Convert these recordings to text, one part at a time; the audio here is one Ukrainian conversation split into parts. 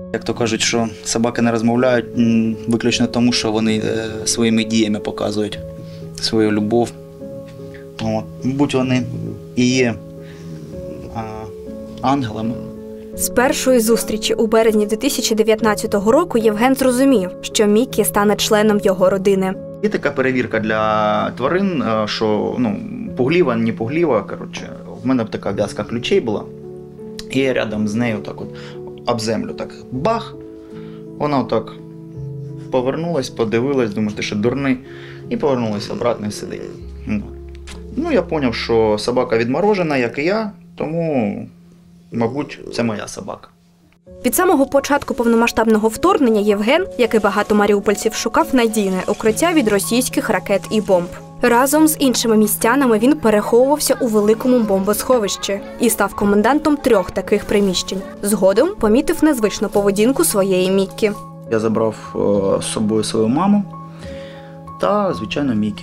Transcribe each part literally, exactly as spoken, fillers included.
Як то кажуть, що собаки не розмовляють виключно тому, що вони своїми діями показують свою любов. От. Будь вони і є а, ангелами. З першої зустрічі у березні дві тисячі дев'ятнадцятого року Євген зрозумів, що Мікі стане членом його родини. Є така перевірка для тварин, що ну, пугліва, не пугліва. Коротше, в мене така в'язка ключей була. І я рядом з нею так от об землю так бах. Вона так повернулась, подивилась, думаю, ти що дурний. І повернулася обратно і сидить. Ну, я зрозумів, що собака відморожена, як і я, тому, мабуть, це моя собака. Від самого початку повномасштабного вторгнення Євген, як і багато маріупольців, шукав надійне укриття від російських ракет і бомб. Разом з іншими містянами він переховувався у великому бомбосховищі і став комендантом трьох таких приміщень. Згодом помітив незвичну поведінку своєї Мікі. Я забрав з собою свою маму та, звичайно, Мікі.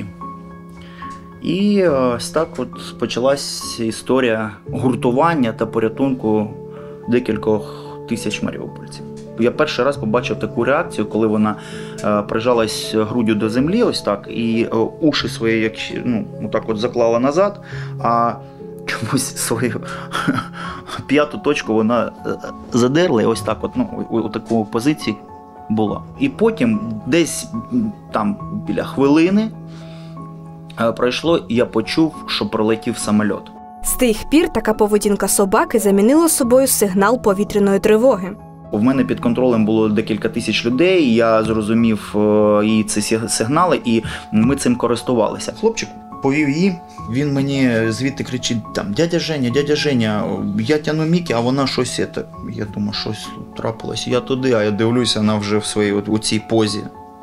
І ось так от почалась історія гуртування та порятунку декількох тисяч маріупольців. Я перший раз побачив таку реакцію, коли вона е, прижалась груддю до землі, ось так, і е, уші свої як, ну, так от заклала назад, а чомусь свою п'яту точку вона задерла, і ось так от, ну, у, у такій позиції була. І потім десь там біля хвилини е, пройшло, і я почув, що пролетів самоліт. З тих пір така поведінка собаки замінила собою сигнал повітряної тривоги. У мене під контролем було декілька тисяч людей, я зрозумів її ці сигнали, і ми цим користувалися. Хлопчик повів її, він мені звідти кричить, там, дядя Женя, дядя Женя, я тяну Мікі, а вона щось, це. Я думаю, щось трапилось, я туди, а я дивлюся, вона вже в своїй, от, у цій позі.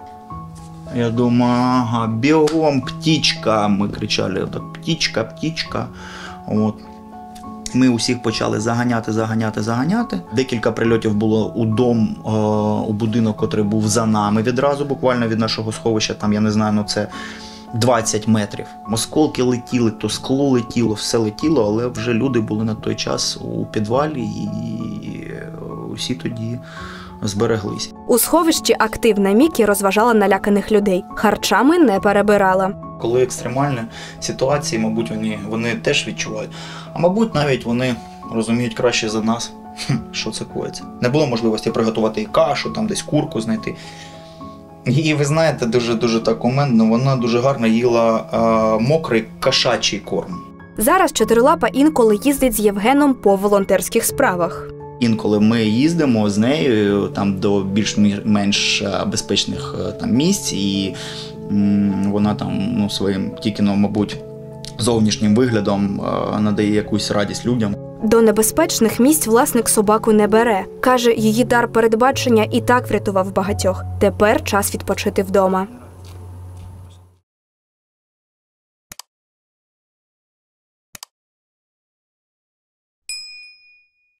Я думаю, ага, бігом, птічка, ми кричали, так, птічка, птічка, от. Ми усіх почали заганяти, заганяти, заганяти. Декілька прильотів було у дом, у будинок, який був за нами відразу, буквально від нашого сховища, там, я не знаю, ну це двадцять метрів. Осколки летіли, то скло летіло, все летіло, але вже люди були на той час у підвалі і усі тоді збереглись. У сховищі активна Мікі розважала наляканих людей. Харчами не перебирала. Коли екстремальні ситуації, мабуть, вони, вони теж відчувають. А мабуть, навіть вони розуміють краще за нас, що це коїться. Не було можливості приготувати і кашу, там десь курку знайти. І ви знаєте, дуже-дуже так кумедно, вона дуже гарно їла а, мокрий кошачий корм. Зараз чотирилапа інколи їздить з Євгеном по волонтерських справах. Інколи ми їздимо з нею там, до більш-менш безпечних там, місць, і м, вона там ну, своїм тільки, ну, мабуть, зовнішнім виглядом а, надає якусь радість людям. До небезпечних місць власник собаку не бере. Каже, її дар передбачення і так врятував багатьох. Тепер час відпочити вдома.